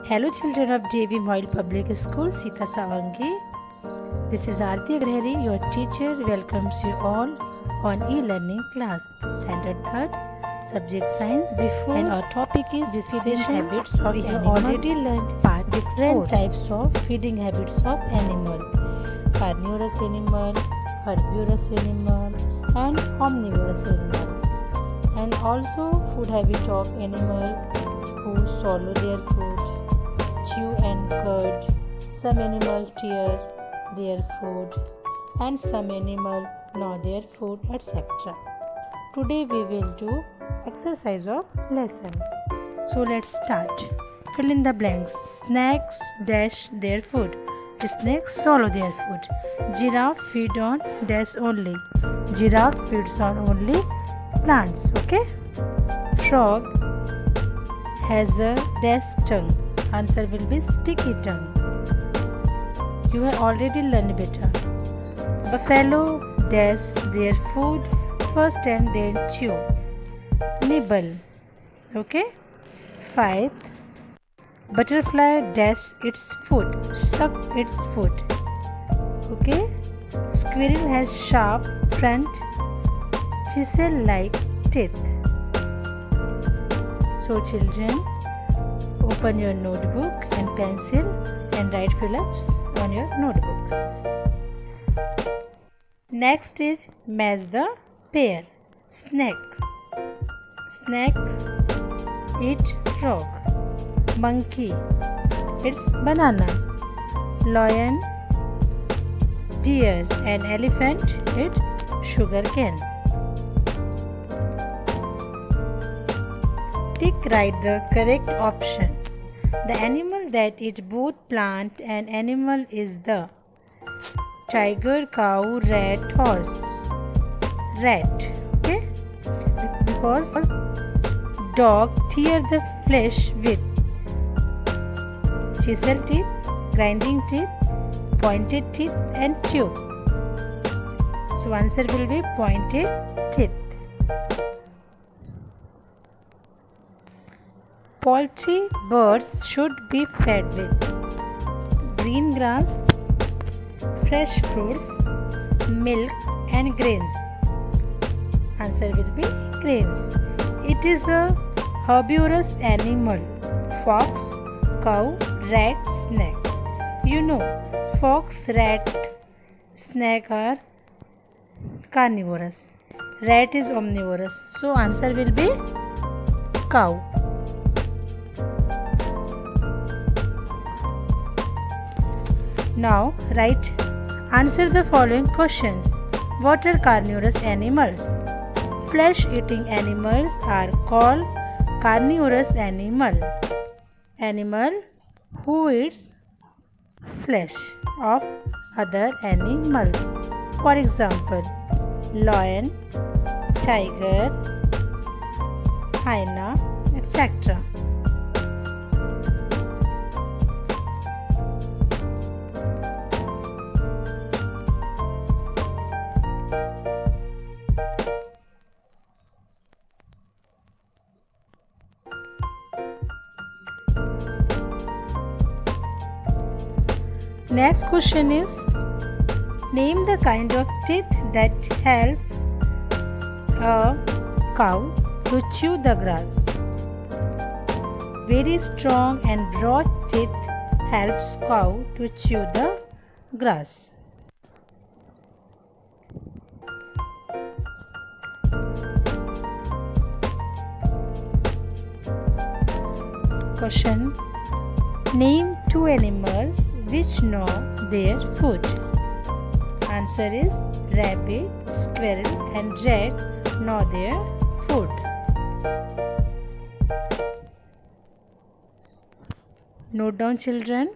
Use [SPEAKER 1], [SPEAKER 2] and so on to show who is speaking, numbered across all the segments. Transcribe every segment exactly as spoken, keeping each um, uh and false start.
[SPEAKER 1] Hello children of J V Moyle Public School, Sita Savangi. This is Aarti Agrahari, your teacher welcomes you all on e-learning class, Standard third, Subject Science. Before and our topic is feeding habits of we have already learned part different four. types of feeding habits of animal. Carnivorous animal, herbivorous animal and omnivorous animal. And also food habit of animal who swallow their food, chew and curd, some animal tear their food and some animal gnaw their food, et cetera. Today we will do exercise of lesson. So let's start. Fill in the blanks. Snakes dash their food. Snakes swallow their food. Giraffe feed on dash only. Giraffe feeds on only plants. Okay. Frog has a dash tongue. Answer will be sticky tongue. You have already learned better. Buffalo dash their food first and then chew. Nibble. Okay. Fifth. Butterfly dash its food. Suck its food. Okay. Squirrel has sharp front chisel-like teeth. So children, open your notebook and pencil and write fill-ups on your notebook. Next is match the pair. Snake. Snake eat frog. Monkey eats banana. Lion, deer and elephant eat sugar cane. Tick right the correct option. The animal that eats both plant and animal is the tiger, cow, rat, horse. Rat. Okay? Because dog tear the flesh with chisel teeth, grinding teeth, pointed teeth and tube. So answer will be pointed teeth. Poultry birds should be fed with green grass, fresh fruits, milk and grains. Answer will be grains. It is a herbivorous animal. Fox, cow, rat, snake. You know, fox, rat, snake are carnivorous. Rat is omnivorous. So answer will be cow. Now write, answer the following questions. What are carnivorous animals? Flesh-eating animals are called carnivorous animal. Animal who eats flesh of other animals. For example, lion, tiger, hyena, et cetera. Next question is, name the kind of teeth that help a cow to chew the grass. Very strong and broad teeth helps cow to chew the grass. Question, name two animals which gnaw their food. Answer is rabbit, squirrel and rat gnaw their food. Note down children.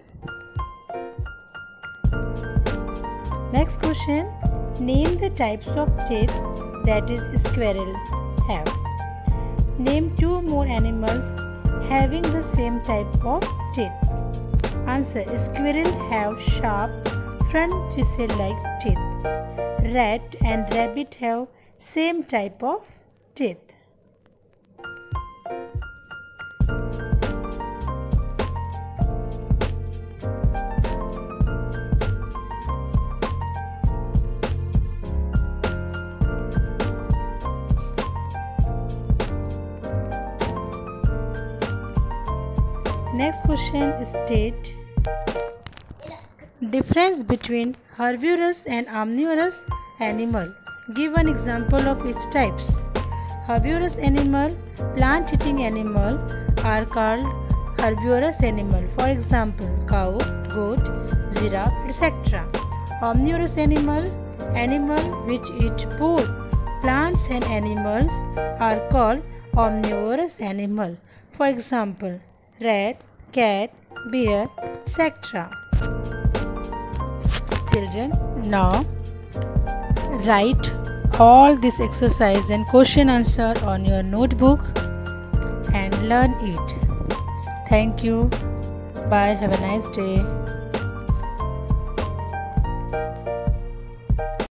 [SPEAKER 1] Next question, name the types of teeth that is squirrel have. Name two more animals having the same type of teeth. Answer, squirrel have sharp front chisel-like teeth. Rat and rabbit have same type of teeth. Next question, state difference between herbivorous and omnivorous animal. Give one example of its types. Herbivorous animal, plant-eating animal are called herbivorous animal. For example, cow, goat, giraffe, et cetera. Omnivorous animal, animal which eat both plants and animals are called omnivorous animal. For example, rat, cat, bear, et cetera. Children, now write all this exercise and question answer on your notebook and learn it. Thank you. Bye. Have a nice day.